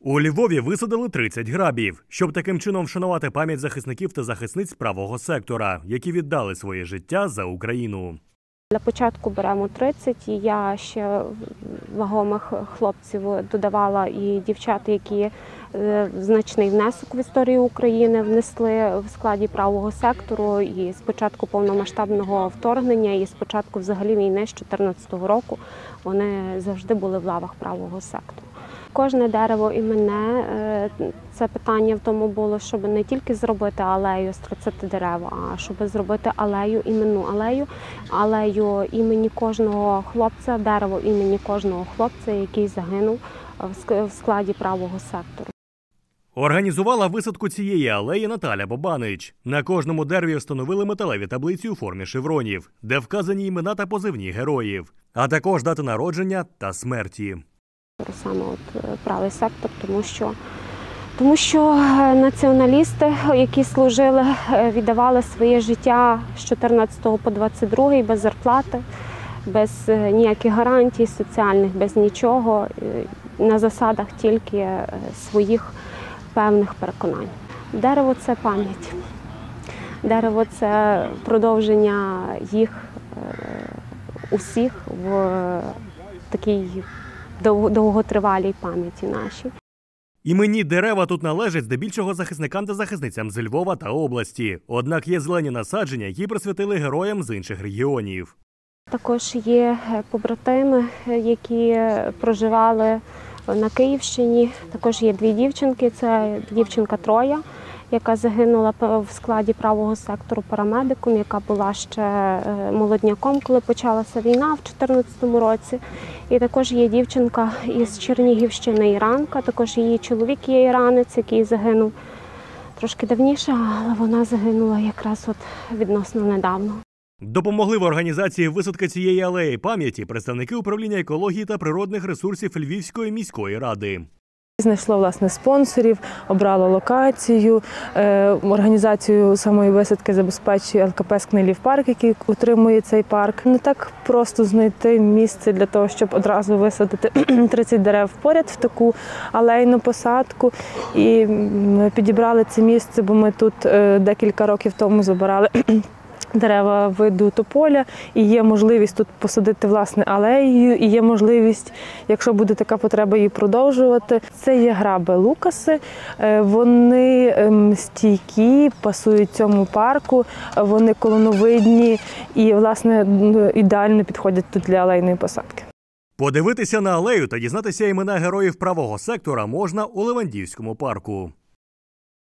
У Львові висадили 30 грабів, щоб таким чином вшанувати пам'ять захисників та захисниць правого сектора, які віддали своє життя за Україну. Для початку беремо 30, і я ще вагомих хлопців додавала і дівчат, які значний внесок в історію України внесли в складі правого сектору. І з початку повномасштабного вторгнення, і з початку взагалі війни з 2014 року вони завжди були в лавах правого сектору. Кожне дерево іменне, це питання в тому було, щоб не тільки зробити алею з 30 дерев, а щоб зробити алею, іменну алею, алею імені кожного хлопця, дерево імені кожного хлопця, який загинув в складі правого сектору. Організувала висадку цієї алеї Наталя Бобанич. На кожному дереві встановили металеві таблиці у формі шевронів, де вказані імена та позивні героїв, а також дати народження та смерті. Саме правий сектор, тому що націоналісти, які служили, віддавали своє життя з 14 по 22 без зарплати, без ніяких гарантій соціальних, без нічого, на засадах тільки своїх певних переконань. Дерево – це пам'ять. Дерево – це продовження їх усіх в такій довготривалій пам'яті нашій. Іменні дерева тут належать здебільшого захисникам та захисницям з Львова та області. Однак є зелені насадження, які присвятили героям з інших регіонів. Також є побратими, які проживали на Київщині. Також є дві дівчинки. Це дівчинка Троя, яка загинула в складі правого сектору парамедиком, яка була ще молодняком, коли почалася війна в 2014 році. І також є дівчинка із Чернігівщини, Іранка, також її чоловік є іранець, який загинув трошки давніше, але вона загинула якраз відносно недавно. Допомогли в організації висадки цієї алеї пам'яті представники управління екології та природних ресурсів Львівської міської ради. Знайшло, власне, спонсорів, обрало локацію, організацію самої висадки забезпечує ЛКП «Скнилівпарк», який утримує цей парк. Не так просто знайти місце для того, щоб одразу висадити 30 дерев поряд в таку алейну посадку. І ми підібрали це місце, бо ми тут декілька років тому забирали дерева виду тополя, і є можливість тут посадити, власне, алею, і є можливість, якщо буде така потреба, її продовжувати. Це є граби Лукаси, вони стійкі, пасують цьому парку, вони колоновидні і, власне, ідеально підходять тут для алейної посадки. Подивитися на алею та дізнатися імена героїв правого сектора можна у Левандівському парку.